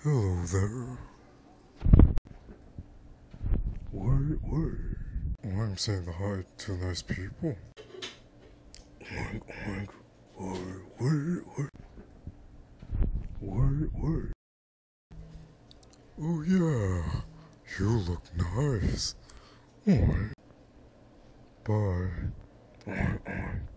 Hello there. Wait. I'm saying hi to nice people. Oink. Wait. Oh yeah, you look nice. Bye.